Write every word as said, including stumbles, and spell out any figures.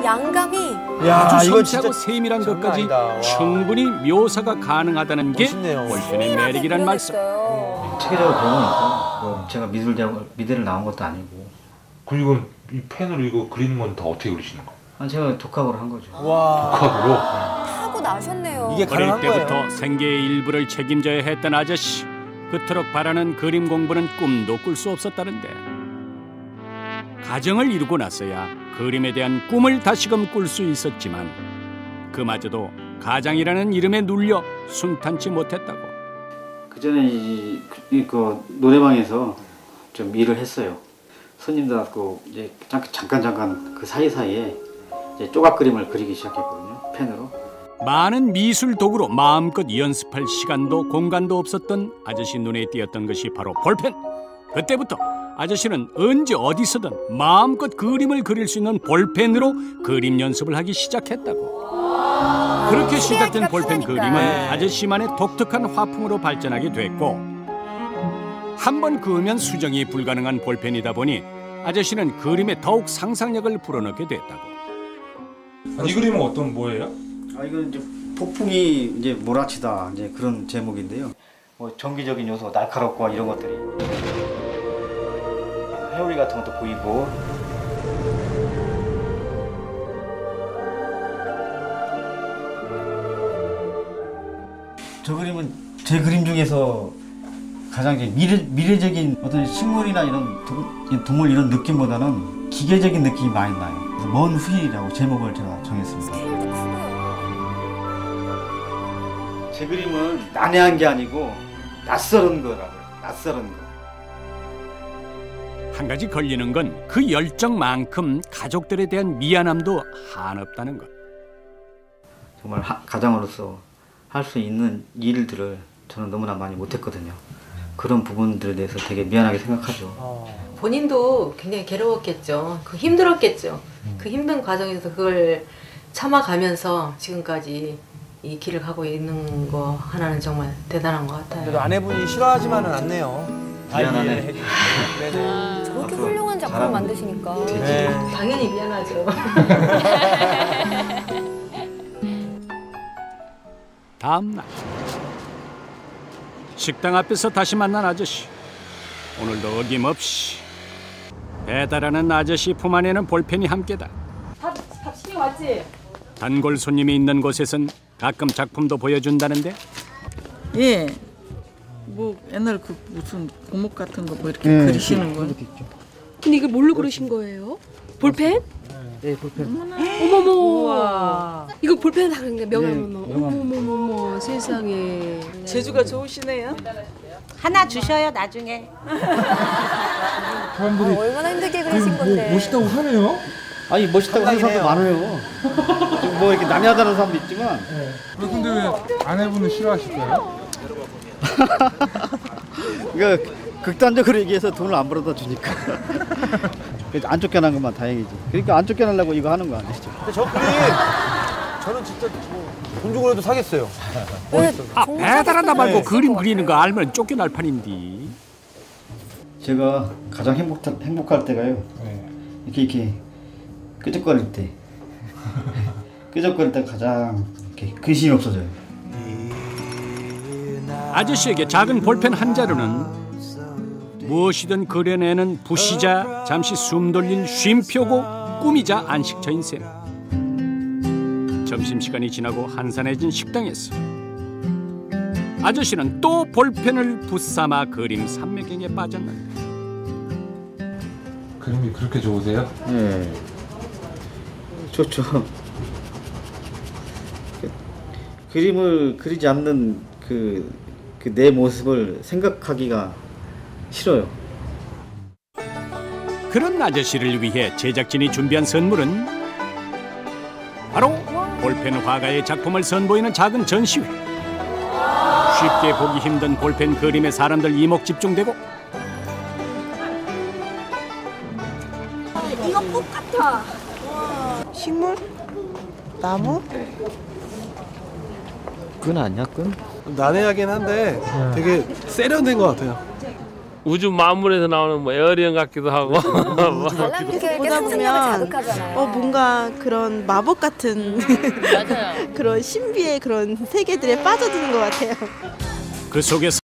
양감이 야, 아주 이거 섬세하고 진짜 세밀한 것까지 충분히 묘사가 가능하다는 게 볼펜의 매력이란 말씀. 체계적으로 배우니까 뭐 제가 미술 대학 미대를 나온 것도 아니고. 그리고 이 펜으로 이거 그리는 건 다 어떻게 그리시는 거예요? 아, 제가 독학으로 한 거죠. 와. 독학으로? 타고 나셨네요. 이게 어릴 가능한 때부터 거예요? 생계의 일부를 책임져야 했던 아저씨. 그토록 바라는 그림 공부는 꿈도 꿀 수 없었다는데 가정을 이루고 나서야 그림에 대한 꿈을 다시금 꿀 수 있었지만 그마저도 가장이라는 이름에 눌려 순탄치 못했다고. 그 전에 이, 이, 그 노래방에서 좀 일을 했어요. 손님들 왔고 이제 잠깐 잠깐 그 사이 사이에 이제 조각 그림을 그리기 시작했거든요. 펜으로. 많은 미술 도구로 마음껏 연습할 시간도 공간도 없었던 아저씨 눈에 띄었던 것이 바로 볼펜. 그때부터 아저씨는 언제 어디서든 마음껏 그림을 그릴 수 있는 볼펜으로 그림 연습을 하기 시작했다고. 그렇게 시작된 볼펜 그림은 아저씨만의 독특한 화풍으로 발전하게 됐고 한 번 그으면 수정이 불가능한 볼펜이다 보니 아저씨는 그림에 더욱 상상력을 불어넣게 됐다고. 아, 이 그림은 어떤 뭐예요? 아, 이건 이제 폭풍이 이제 몰아치다 이제 그런 제목인데요. 뭐 정기적인 요소, 날카롭고 이런 것들이 회오리 같은 것도 보이고. 저 그림은 제 그림 중에서 가장 이제 미래 미래적인 어떤 식물이나 이런 동, 동물 이런 느낌보다는 기계적인 느낌이 많이 나요. 그래서 먼 후일이라고 제목을 제가 정했습니다. 제 그림은 난해한 게 아니고 낯설은 거라고요. 낯설은 거. 한 가지 걸리는 건 그 열정만큼 가족들에 대한 미안함도 한없다는 것. 정말 하, 가장으로서 할 수 있는 일들을 저는 너무나 많이 못했거든요. 그런 부분들에 대해서 되게 미안하게 생각하죠. 본인도 굉장히 괴로웠겠죠. 그 힘들었겠죠. 그 힘든 과정에서 그걸 참아가면서 지금까지 이 길을 가고 있는 거 하나는 정말 대단한 것 같아요. 그래도 아내분이 싫어하지만은 않네요. 미안하네. 네네. 저렇게 훌륭한 작품을 잘하면 만드시니까. 네. 당연히 미안하죠. 다음 날 식당 앞에서 다시 만난 아저씨. 오늘도 어김없이 배달하는 아저씨 품 안에는 볼펜이 함께다. 밥, 밥 시키고 왔지? 단골 손님이 있는 곳에선 가끔 작품도 보여준다는데. 예. 뭐 옛날 그 무슨 고목 같은 거 뭐 이렇게 네, 그리시는 거. 근데 이걸 뭘로 그리신 거예요? 볼펜? 네, 볼펜. 어머머. 우와. 이거 볼펜 다 그런 게 명함. 네, 어머머머머 세상에. 재주가 좋으시네요. 하나 주셔요 나중에. 아, 얼마나 힘들게 그리신 건데. 멋있다고 하네요? 아니 멋있다고 하는 사람도 많아요. 뭐 이렇게 난해하다는 사람도 있지만. 네. 근데 왜 아내분은 싫어하실까요? 그러니까 극단적으로 얘기해서 돈을 안 벌어다 주니까. 안 쫓겨난 것만 다행이지. 그러니까 안 쫓겨나려고 이거 하는 거 아니죠. 근데 저 그림 저는 진짜 뭐돈 주고라도 사겠어요. 아, 배달한다 말고 네. 그림 그리는 거 알면 쫓겨날 판인데. 제가 가장 행복, 행복할 때가요. 네. 이렇게 이렇게 끄적거릴 때. 끄적거릴 때 가장 이렇게 근심이 없어져요. 아저씨에게 작은 볼펜 한 자루는 무엇이든 그려내는 부시자 잠시 숨 돌릴 쉼표고 꿈이자 안식처인 셈. 점심시간이 지나고 한산해진 식당에서 아저씨는 또 볼펜을 붙삼아 그림 삼매경에 빠졌는데. 그림이 그렇게 좋으세요? 네, 좋죠. 그, 그림을 그리지 않는 그, 그 내 모습을 생각하기가 싫어요. 그런 아저씨를 위해 제작진이 준비한 선물은 바로 볼펜 화가의 작품을 선보이는 작은 전시회. 쉽게 보기 힘든 볼펜 그림에 사람들 이목 집중되고. 이거 꽃 같아. 식물? 나무? 끈 아니야 끈? 난해하긴 한데 되게 세련된 것 같아요. 우주 만물에서 나오는 뭐 에어리언 같기도 하고. 관람객에게 상상력을 자극하잖아요. 어 뭔가 그런 마법 같은 맞아요. 그런 신비의 그런 세계들에 빠져드는 것 같아요. 그 속에서